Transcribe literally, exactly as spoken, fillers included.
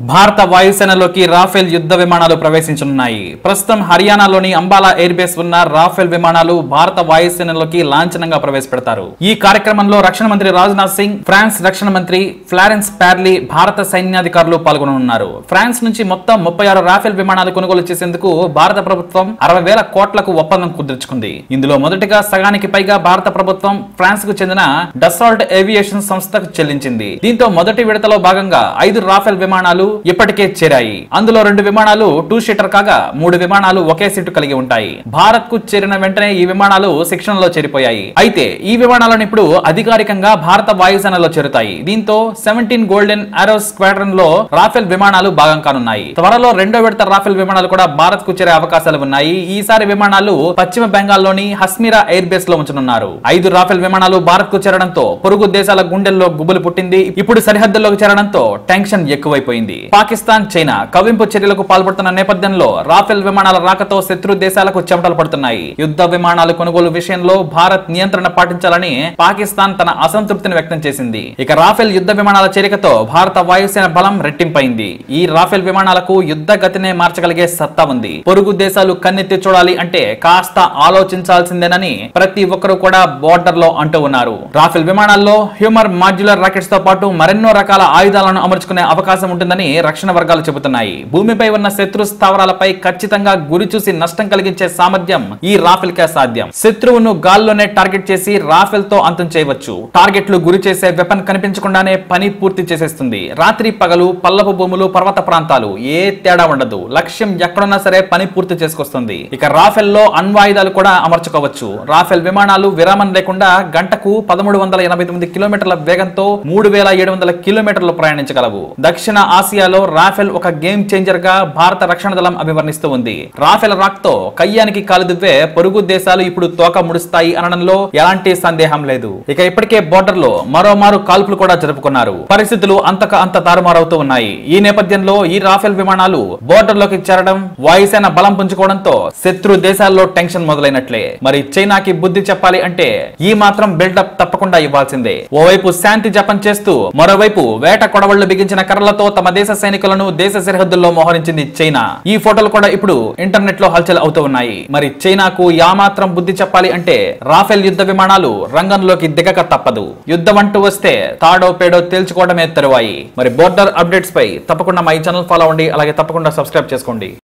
భారత వాయుసేనలోకి రాఫెల్ యుద్ధ విమానాలు ప్రవేశించనున్నాయి. ప్రస్తుతం హర్యానాలోని అంబాలా ఎయిర్ బేస్ ఉన్న రాఫెల్ విమానాలు భారత వాయుసేనలోకి లాంఛనంగా ప్రవేశపెడతారు. ఈ కార్యక్రమంలో రక్షణ మంత్రి రాజ్నాథ్ సింగ్, ఫ్రాన్స్ రక్షణ మంత్రి ఫ్లారెన్స్ పార్లీ, భారత సైన్యాధికారులు పాల్గొననున్నారు. ఫ్రాన్స్ నుంచి మొత్తం ముప్పై ఆరు రాఫెల్ విమానాలు కొనుగోలు చేసేందుకు భారత ప్రభుత్వం అరవై వేల కోట్లకు ఒప్పందం కుదుర్చుకుంది. ఇందులో మొదటిగా సగానికి పైగా భారత ప్రభుత్వం ఫ్రాన్స్ కు చెందిన డసాల్ట్ ఏవియేషన్ సంస్థకు చెల్లించింది. దీంతో మొదటి విడతలో భాగంగా ఐదు రాఫెల్ విమానాలు ఇప్పటికే చేరాయి. అందులో రెండు విమానాలు టూ సీటర్ కాగా మూడు విమానాలు ఒకే సీటు కలిగి ఉంటాయి. భారత్ కు చేరిన వెంటనే ఈ విమానాలు శిక్షణలో చేరిపోయాయి. అయితే ఈ విమానాలను ఇప్పుడు అధికారికంగా భారత వాయుసేనలో చేరుతాయి. దీంతో సెవెంటీన్ గోల్డెన్ ఆరో స్క్వాడ్రన్ లో రాఫెల్ విమానాలు భాగం కానున్నాయి. త్వరలో రెండో విడత రాఫెల్ విమానాలు కూడా భారత్ కు చేరే అవకాశాలు ఉన్నాయి. ఈసారి విమానాలు పశ్చిమ బెంగాల్లోని హస్మీరా ఎయిర్ బేస్ లో ఉంచనున్నారు. ఐదు రాఫెల్ విమానాలు భారత్ కు చేరడంతో పొరుగు దేశాల గుండెల్లో గుబులు పుట్టింది. ఇప్పుడు సరిహద్దుల్లోకి చేరడంతో టెన్షన్ ఎక్కువైపోయింది. పాకిస్తాన్, చైనా కవ్వింపు చర్యలకు పాల్పడుతున్న నేపథ్యంలో రాఫెల్ విమానాల రాకతో శత్రు దేశాలకు చెమటలు పడుతున్నాయి. యుద్ధ విమానాలు కొనుగోలు విషయంలో భారత్ నియంత్రణ పాటించాలని పాకిస్తాన్ తన అసంతృప్తిని వ్యక్తం చేసింది. ఇక రాఫెల్ యుద్ధ విమానాల చేరికతో భారత వాయుసేన బలం రెట్టింపైంది. ఈ రాఫెల్ విమానాలకు యుద్ధ గతినే మార్చగలిగే సత్తా ఉంది. పొరుగు దేశాలు కన్నెత్తి చూడాలి అంటే కాస్త ఆలోచించాల్సిందేనని ప్రతి ఒక్కరూ కూడా బోర్డర్ లో అంటూ ఉన్నారు. రాఫెల్ విమానాల్లో హ్యూమర్ మాడ్యులర్ రాకెట్స్ తో పాటు మరెన్నో రకాల ఆయుధాలను అమర్చుకునే అవకాశం ఉంటుందని రక్షణ వర్గాలు చెబుతున్నాయి. భూమిపై ఉన్న శత్రు స్థావరాలపై ఖచ్చితంగా గురి చూసి నష్టం కలిగించే సామర్థ్యం ఈ రాఫెల్ కే సాధ్యం. శత్రువును గాల్లోనే టార్గెట్ చేసి రాఫెల్ తో అంతం చేయవచ్చు. టార్గెట్లు గురి చేసే వెపన్ కనిపించకుండానే పని పూర్తి చేసేస్తుంది. రాత్రి పగలు, పల్లపు భూములు, పర్వత ప్రాంతాలు ఏ తేడా ఉండదు. లక్ష్యం ఎక్కడున్నా సరే పని పూర్తి చేసుకొస్తుంది. ఇక రాఫెల్ లో అణ్వాయుధాలు కూడా అమర్చుకోవచ్చు. రాఫెల్ విమానాలు విరామం లేకుండా గంటకు పదమూడు వందల ఎనభై తొమ్మిది కిలోమీటర్ల వేగంతో మూడు వేల ఏడు వందల కిలోమీటర్లు ప్రయాణించగలవు. దక్షిణ ఆసియాలో రాఫెల్ ఒక గేమ్ చేంజర్ గా భారత రక్షణ దళం అభివర్ణిస్తూ ఉంది. రాఫెల్ రాక్ తో కయ్యానికి కాలుదువ్వే పొరుగు దేశాలు ఇప్పుడు తోక ముడుస్తాయి అనడంలో ఎలాంటి సందేహం లేదు. ఇక ఇప్పటికే బోర్డర్ లో మరోమారు కాల్పులు కూడా జరుపుకున్నారు. పరిస్థితులు అంతక అంత తారుమారవుతూ ఉన్నాయి. ఈ నేపథ్యంలో ఈ రాఫెల్ విమానాలు బోర్డర్ లోకి చేరడం, వాయుసేన బలం పుంజుకోవడంతో శత్రు దేశాల్లో టెన్షన్ మొదలైనట్లే. మరి చైనాకి బుద్ధి చెప్పాలి అంటే ఈ మాత్రం బిల్డప్ తప్పకుండా ఇవ్వాల్సిందే. ఓవైపు శాంతి జపం చేస్తూ మరోవైపు వేట కొడవళ్లు బిగించిన కర్రలతో తమ దేశ సైనికులను దేశ సరిహద్దుల్లో మోహరించింది చైనా. ఈ ఫోటోలు కూడా ఇప్పుడు ఇంటర్నెట్ లో హల్చల్ అవుతూ ఉన్నాయి. మరి చైనాకు యామాత్రం బుద్ధి చెప్పాలి అంటే రాఫెల్ యుద్ధ విమానాలు రంగంలోకి దిగక తప్పదు. యుద్ధం అంటూ వస్తే తాడో పేడో తేల్చుకోవడమే తరువాయి. మరి బోర్డర్ అప్డేట్స్ పై తప్పకుండా మా ఈ ఛానల్ ఫాలో అవ్వండి. అలాగే తప్పకుండా సబ్స్క్రైబ్ చేసుకోండి.